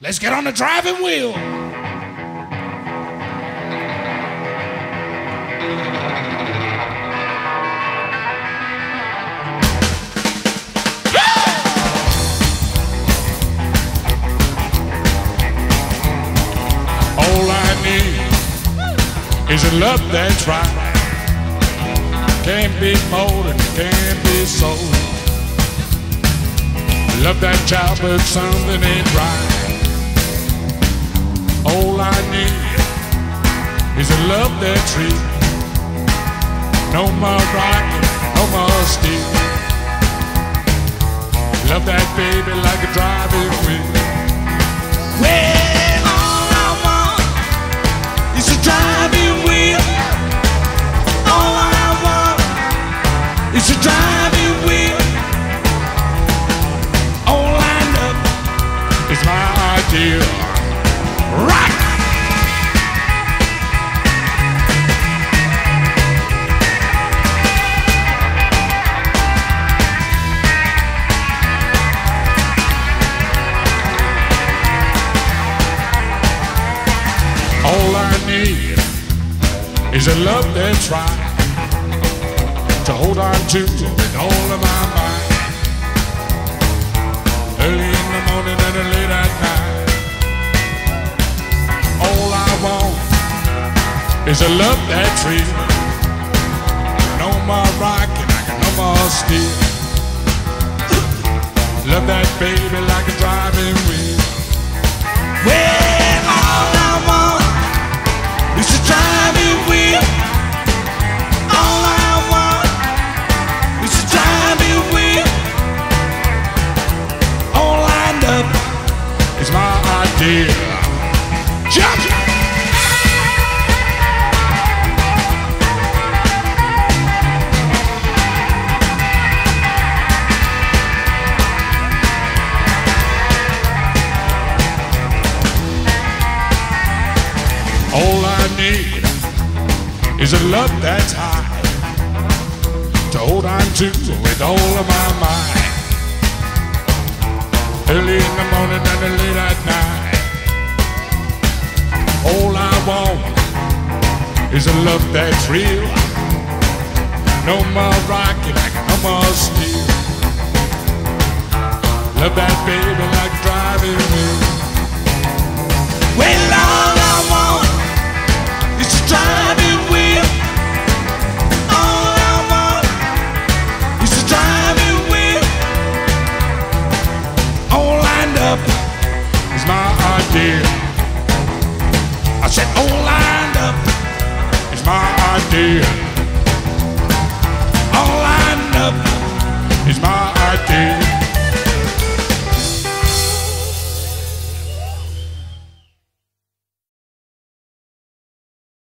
Let's get on the driving wheel. All I need is a love that's right. Can't be more than can't be sold. Love that child, but something ain't right. All I need is a love that's real. No more rocking, no more steel. Love that baby like a driving wheel. Well, all I want is a driving wheel. All I want is a driving wheel. All lined up is my ideal. Rock! All I need is a love that's right, to hold on to with all of my might. Early in the morning and late at night. All I want is a love that's real. No more rocking, no more steel. Love that baby like a driving wheel. Well, all I want is a driving wheel. All I want is a driving wheel. All lined up is my idea. Jump! All I need is a love that's high, to hold on to with all of my might. Early in the morning and late at night. All I want is a love that's real. No more rocking, no more steel. Love that baby like driving wheel. Well, all I want is a driving wheel. All I want is a driving wheel. All lined up is my idea. I said, all I